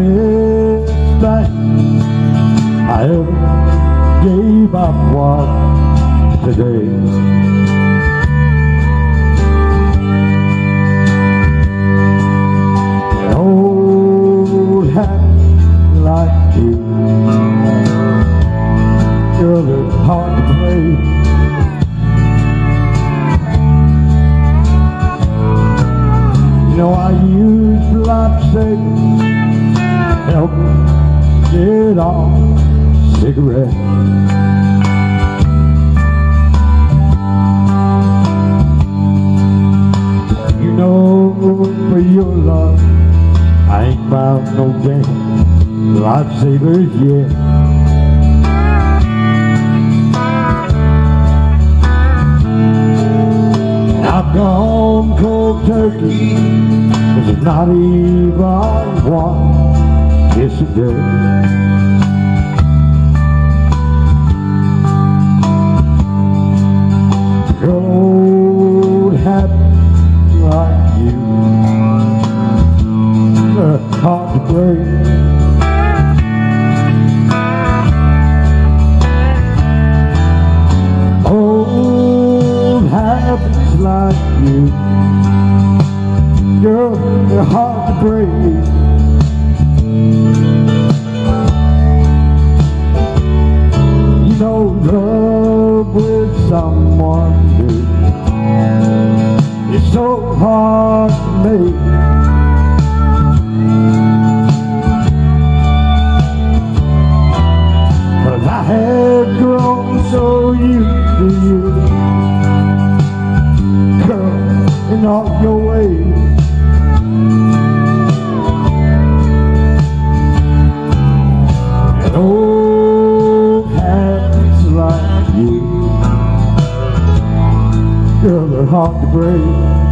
best thing I ever gave up was today. An old habit like you, girl, it's hard to break. You know, I use life savings to help get off cigarettes. You know, for your love, I ain't found no damn lifesavers yet. I've gone cold turkey, there's not even one kiss a day. Your old habit like you, they're hard to break. Old habits like you, girl, they're hard to break. You know, love with someone new, it's so hard to make. But I had grown so used to you, girl, in all your ways. And old habits like you, girl, they're hard to break.